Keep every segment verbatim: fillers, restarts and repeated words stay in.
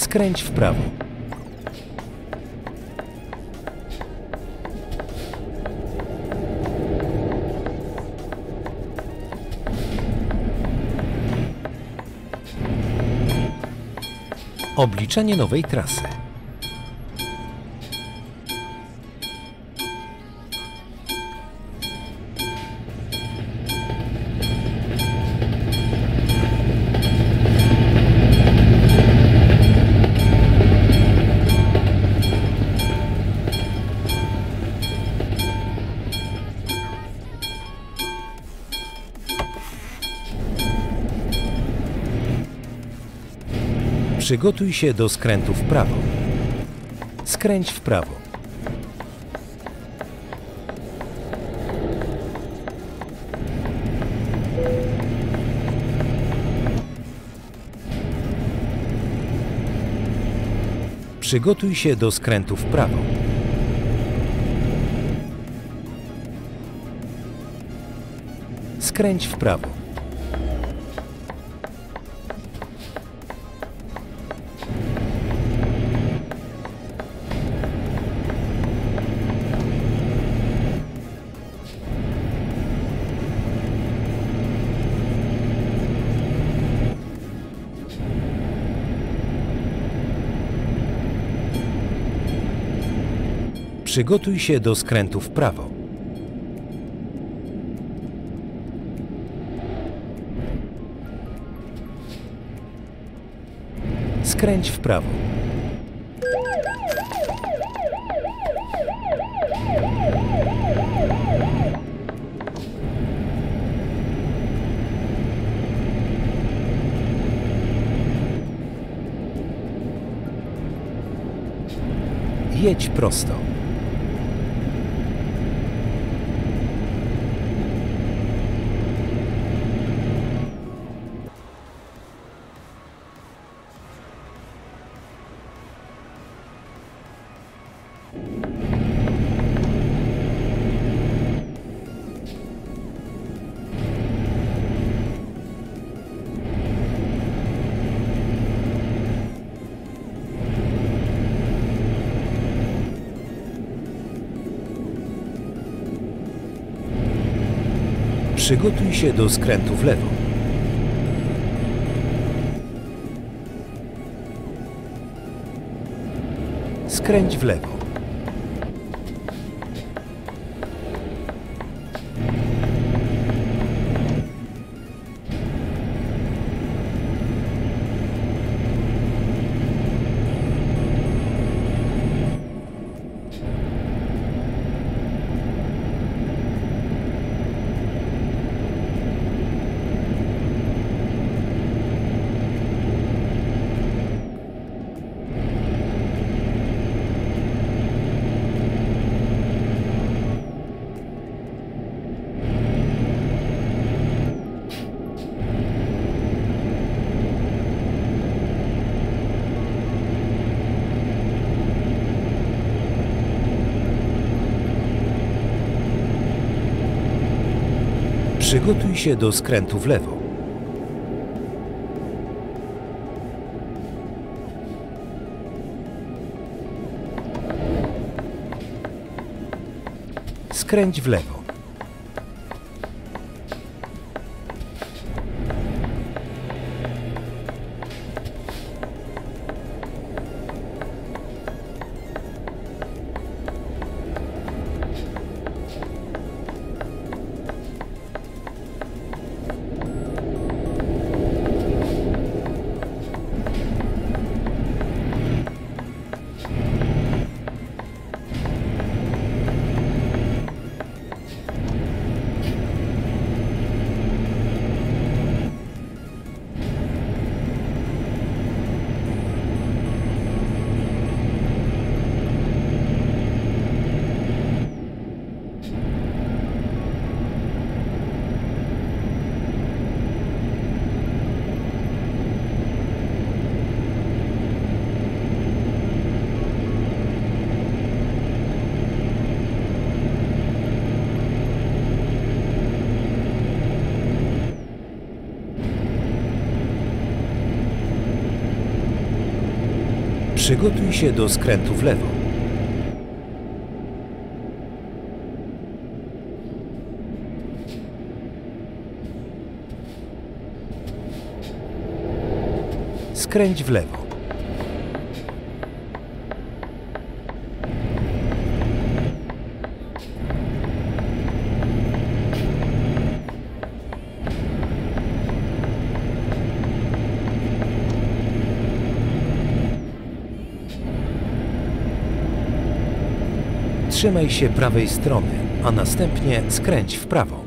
Skręć w prawo. Obliczenie nowej trasy. Przygotuj się do skrętu w prawo. Skręć w prawo. Przygotuj się do skrętu w prawo. Skręć w prawo. Przygotuj się do skrętu w prawo. Skręć w prawo. Jedź prosto. Przygotuj się do skrętu w lewo. Skręć w lewo. Przygotuj się do skrętu w lewo. Skręć w lewo. Przygotuj się do skrętu w lewo. Skręć w lewo. Trzymaj się prawej strony, a następnie skręć w prawo.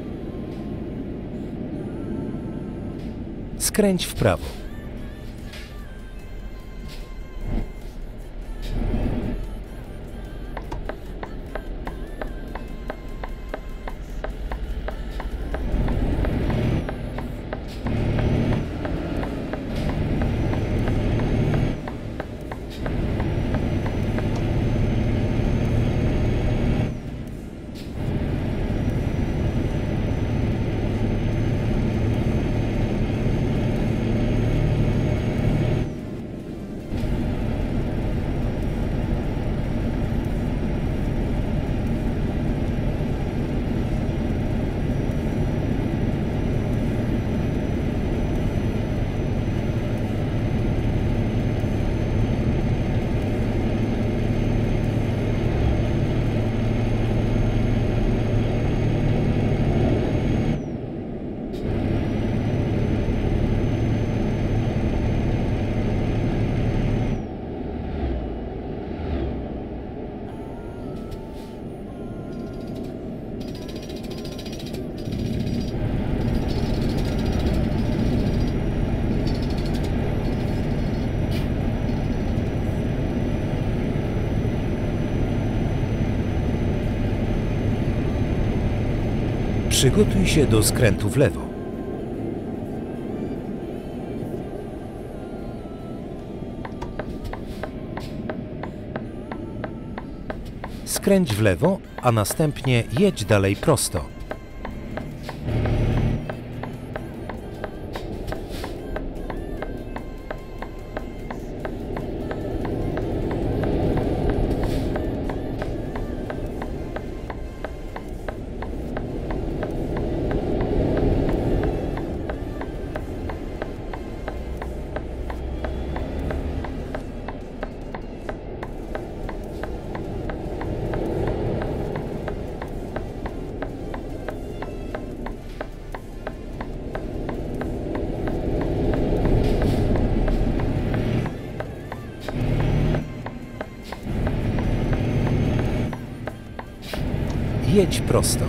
Skręć w prawo. Przygotuj się do skrętu w lewo. Skręć w lewo, a następnie jedź dalej prosto. Jedź prosto.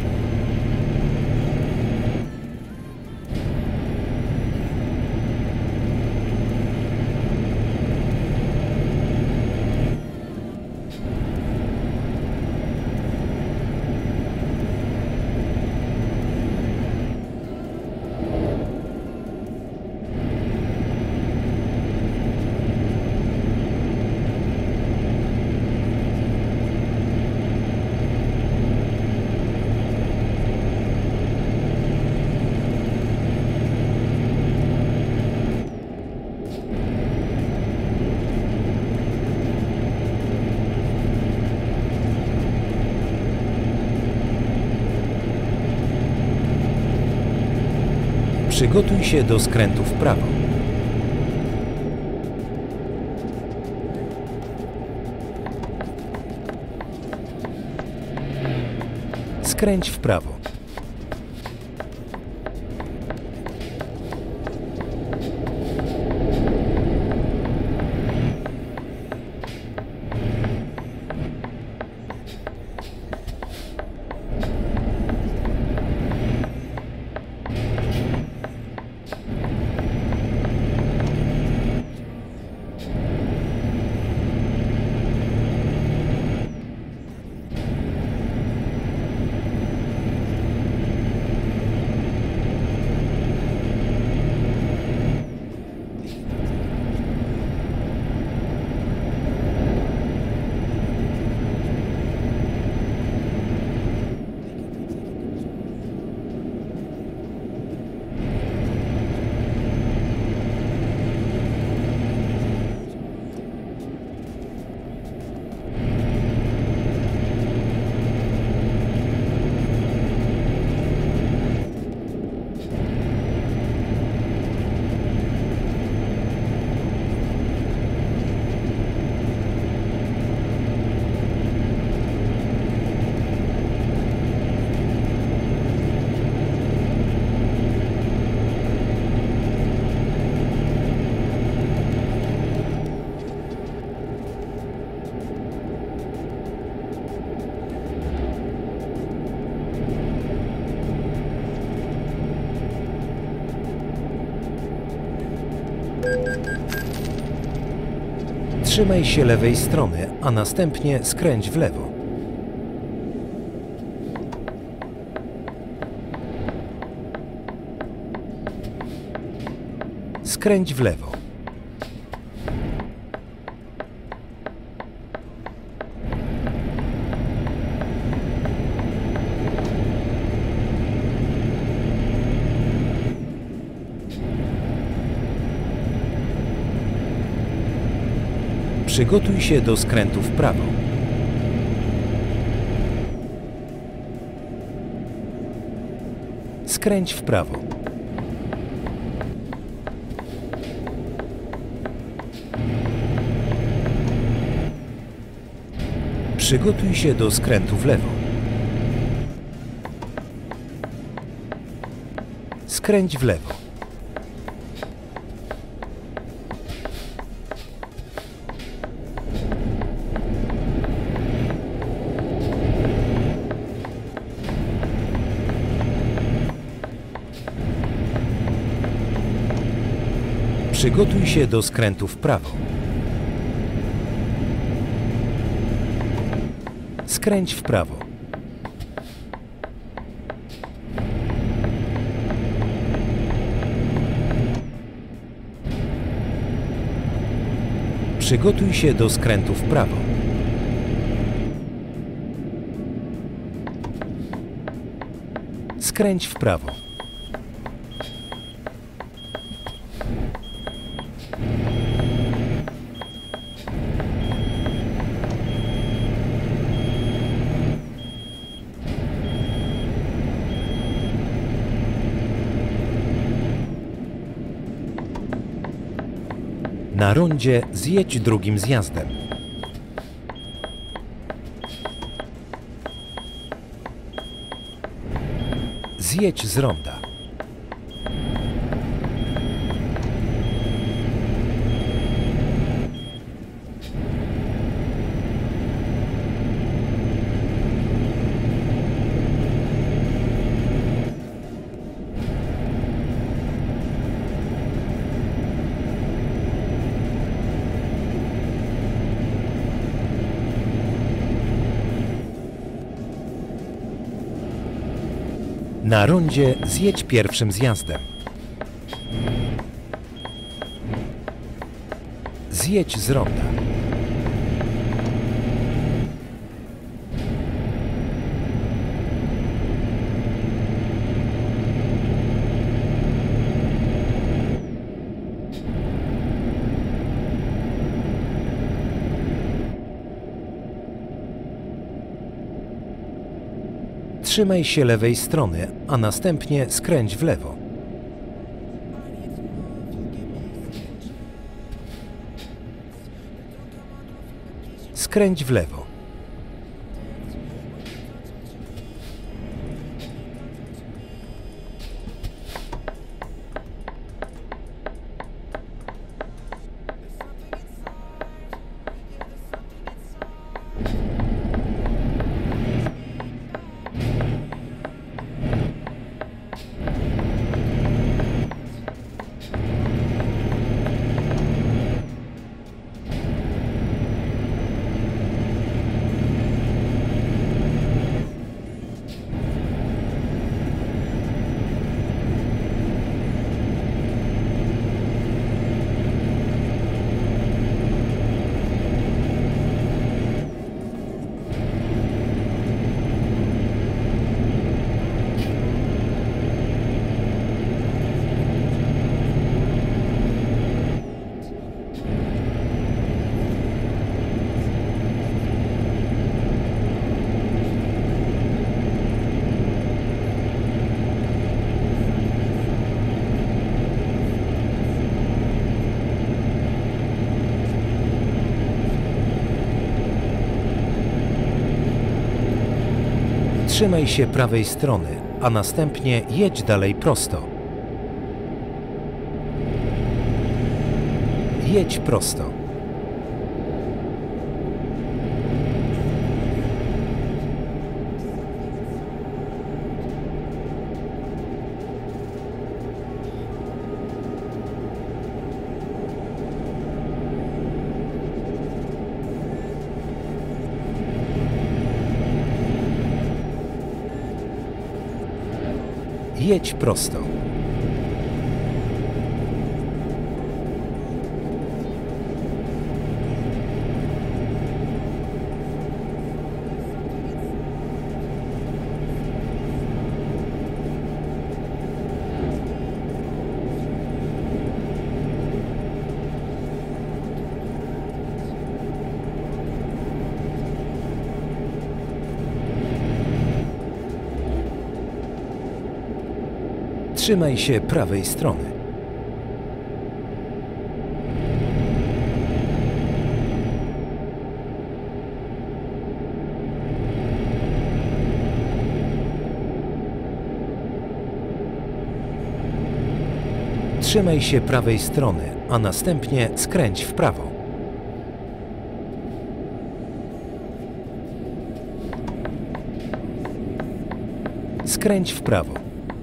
Przygotuj się do skrętu w prawo. Skręć w prawo. Trzymaj się lewej strony, a następnie skręć w lewo. Skręć w lewo. Przygotuj się do skrętu w prawo. Skręć w prawo. Przygotuj się do skrętu w lewo. Skręć w lewo. Przygotuj się do skrętu w prawo. Skręć w prawo. Przygotuj się do skrętu w prawo. Skręć w prawo. Na rondzie zjedź drugim zjazdem. Zjedź z ronda. Na rondzie zjedź pierwszym zjazdem. Zjedź z ronda. Trzymaj się lewej strony, a następnie skręć w lewo. Skręć w lewo. Trzymaj się prawej strony, a następnie jedź dalej prosto. Jedź prosto. Jedź prosto. Trzymaj się prawej strony. Trzymaj się prawej strony, a następnie skręć w prawo. Skręć w prawo.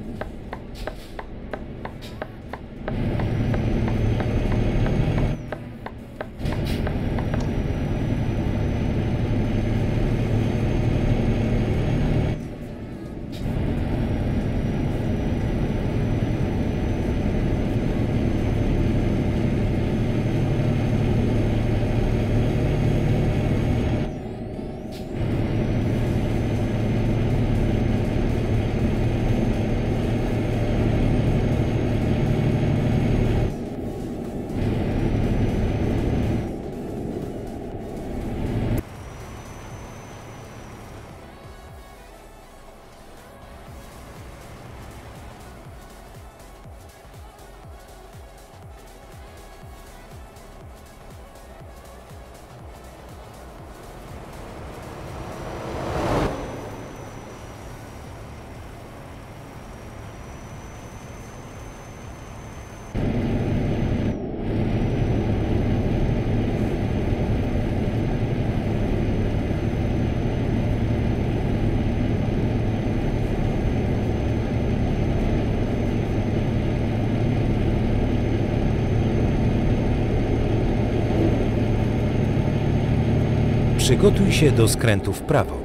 Przygotuj się do skrętu w prawo.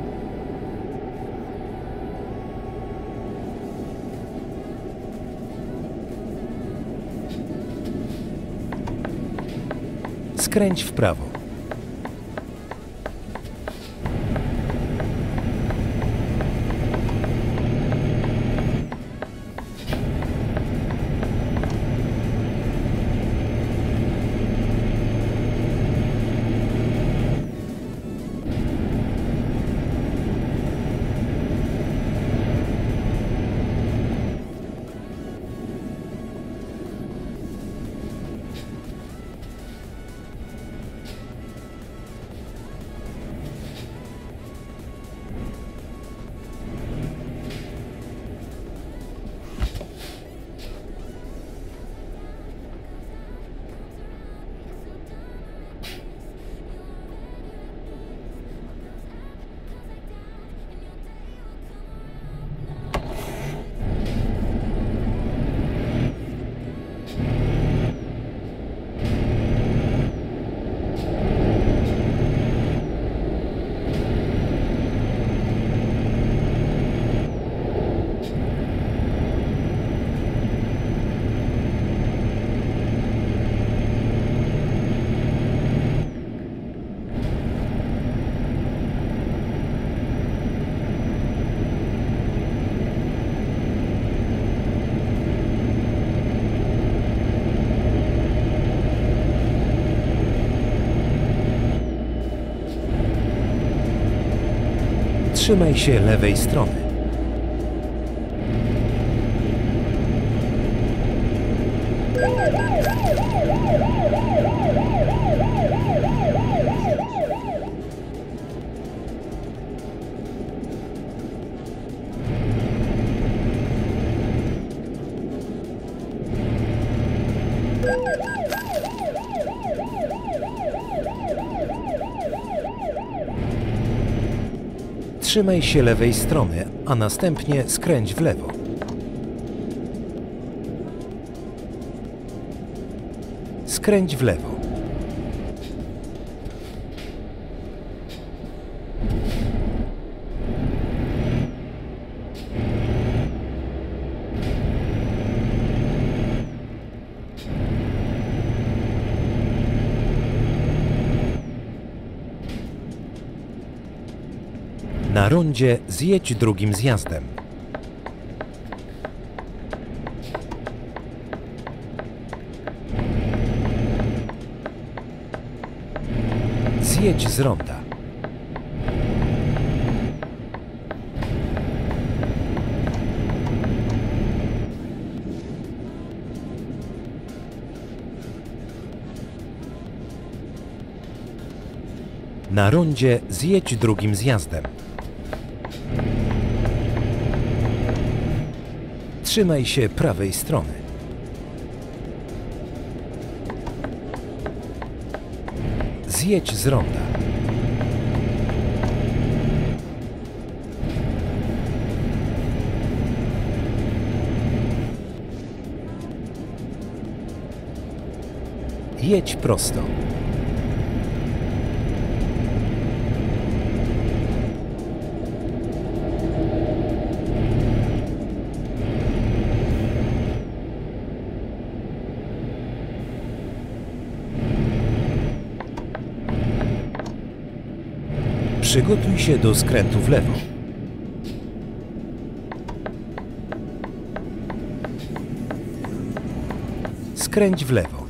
Skręć w prawo. Trzymaj się lewej strony. Trzymaj się lewej strony, a następnie skręć w lewo. Skręć w lewo. Na rondzie zjedź drugim zjazdem. Zjedź z ronda. Na rondzie zjedź drugim zjazdem. Trzymaj się prawej strony. Zjedź z ronda. Jedź prosto. Przygotuj się do skrętu w lewo. Skręć w lewo.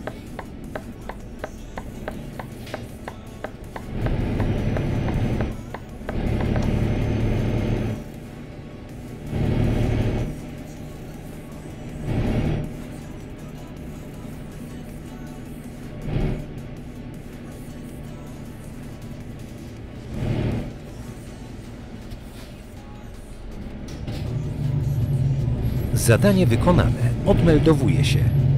Zadanie wykonane. Odmeldowuje się.